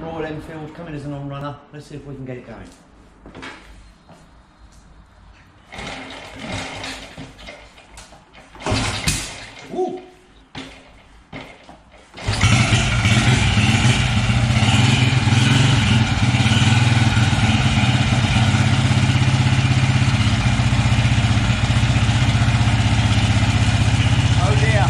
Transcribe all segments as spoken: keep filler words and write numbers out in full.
Royal Enfield, coming as an on-runner. Let's see if we can get it going. Woo! Oh dear.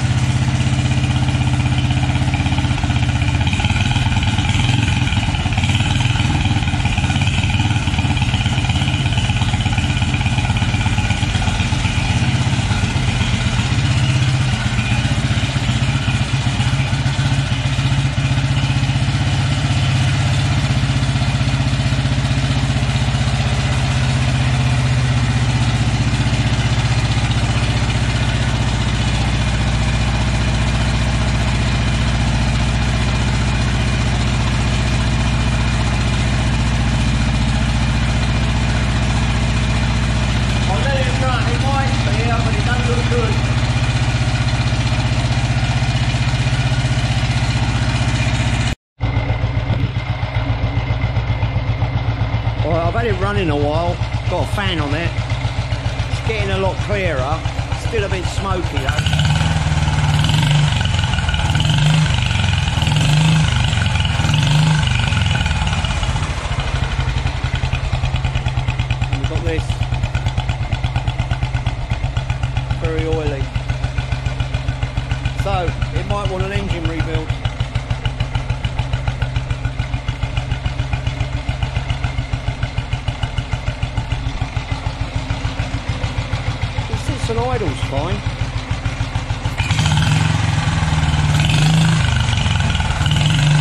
Well, I've had it running a while, got a fan on it, it's getting a lot clearer, still a bit smoky though. And we've got this, very oily, so it might want an engine rebuild. And idle's fine.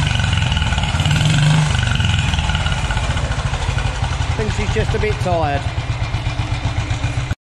I think she's just a bit tired.